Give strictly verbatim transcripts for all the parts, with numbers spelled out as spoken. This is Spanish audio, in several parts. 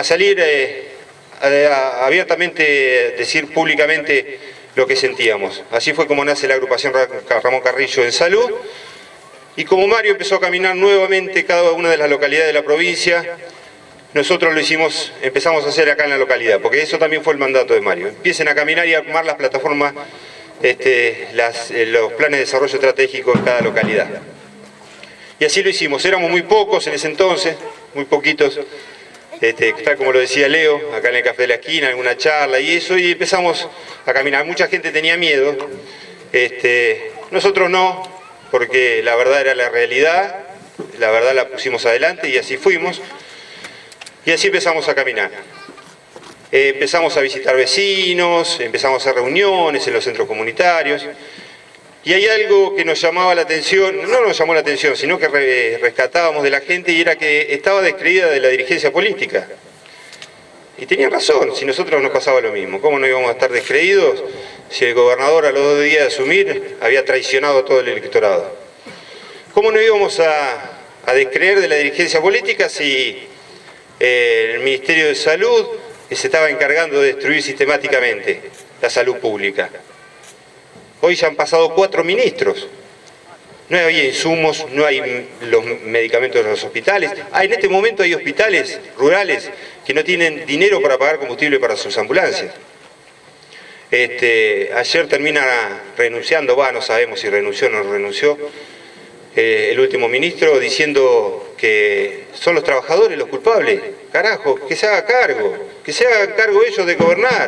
a salir eh, a, a abiertamente decir públicamente lo que sentíamos. Así fue como nace la agrupación Ramón Carrillo en Salud, y como Mario empezó a caminar nuevamente cada una de las localidades de la provincia, nosotros lo hicimos, empezamos a hacer acá en la localidad, porque eso también fue el mandato de Mario. Empiecen a caminar y a armar las plataformas, este, las, los planes de desarrollo estratégico en cada localidad. Y así lo hicimos, éramos muy pocos en ese entonces, muy poquitos, este, tal como lo decía Leo, acá en el Café de la Esquina, alguna charla y eso, y empezamos a caminar. Mucha gente tenía miedo, este, nosotros no, porque la verdad era la realidad, la verdad la pusimos adelante y así fuimos, y así empezamos a caminar. Eh, empezamos a visitar vecinos, empezamos a hacer reuniones en los centros comunitarios, y hay algo que nos llamaba la atención, no nos llamó la atención, sino que re, rescatábamos de la gente, y era que estaba descreída de la dirigencia política. Y tenían razón, si nosotros nos pasaba lo mismo. ¿Cómo no íbamos a estar descreídos si el gobernador a los dos días de asumir había traicionado a todo el electorado? ¿Cómo no íbamos a, a descreer de la dirigencia política si eh, el Ministerio de Salud se estaba encargando de destruir sistemáticamente la salud pública? Hoy ya han pasado cuatro ministros. No había insumos, no hay los medicamentos de los hospitales. Ah, en este momento hay hospitales rurales que no tienen dinero para pagar combustible para sus ambulancias. Este, ayer termina renunciando, va, no sabemos si renunció o no renunció, eh, el último ministro, diciendo que son los trabajadores los culpables. Carajo, que se haga cargo, que se hagan cargo ellos de gobernar.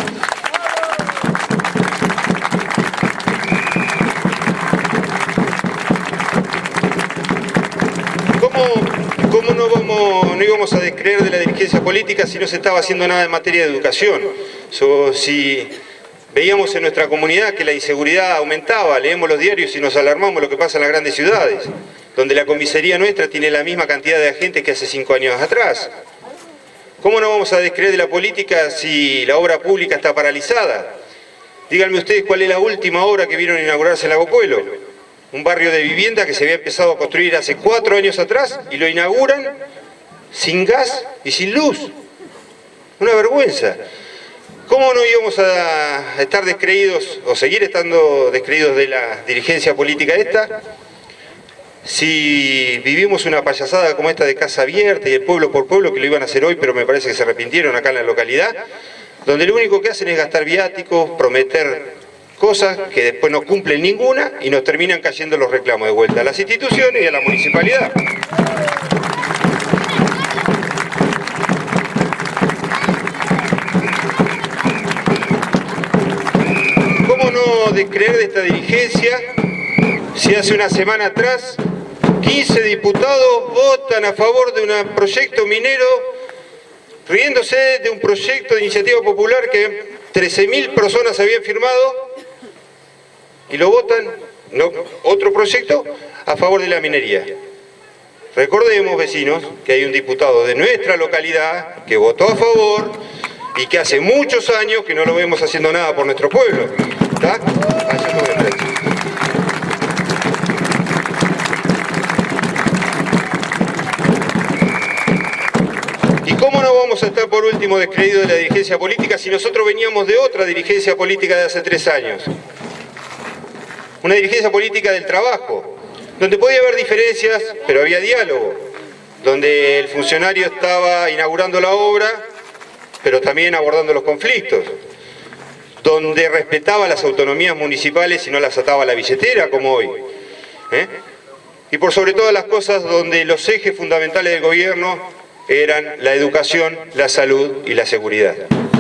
¿Cómo no, vamos, no íbamos a descreer de la dirigencia política si no se estaba haciendo nada en materia de educación? So, si veíamos en nuestra comunidad que la inseguridad aumentaba, leemos los diarios y nos alarmamos lo que pasa en las grandes ciudades, donde la comisaría nuestra tiene la misma cantidad de agentes que hace cinco años atrás. ¿Cómo no vamos a descreer de la política si la obra pública está paralizada? Díganme ustedes cuál es la última obra que vieron inaugurarse en Lago Pueblo. Un barrio de vivienda que se había empezado a construir hace cuatro años atrás y lo inauguran sin gas y sin luz. Una vergüenza. ¿Cómo no íbamos a estar descreídos o seguir estando descreídos de la dirigencia política esta si vivimos una payasada como esta de Casa Abierta y el pueblo por pueblo, que lo iban a hacer hoy pero me parece que se arrepintieron acá en la localidad, donde lo único que hacen es gastar viáticos, prometer cosas que después no cumplen ninguna y nos terminan cayendo los reclamos de vuelta a las instituciones y a la municipalidad. ¿Cómo no descreer de esta dirigencia si hace una semana atrás quince diputados votan a favor de un proyecto minero, riéndose de un proyecto de iniciativa popular que trece mil personas habían firmado, y lo votan, no, otro proyecto, a favor de la minería? Recordemos, vecinos, que hay un diputado de nuestra localidad que votó a favor y que hace muchos años que no lo vemos haciendo nada por nuestro pueblo. ¿Está? Allá por el derecho. ¿Y cómo no vamos a estar por último descreídos de la dirigencia política si nosotros veníamos de otra dirigencia política de hace tres años? Una dirigencia política del trabajo, donde podía haber diferencias, pero había diálogo, donde el funcionario estaba inaugurando la obra, pero también abordando los conflictos, donde respetaba las autonomías municipales y no las ataba a la billetera, como hoy. ¿Eh? Y por sobre todas las cosas, donde los ejes fundamentales del gobierno eran la educación, la salud y la seguridad.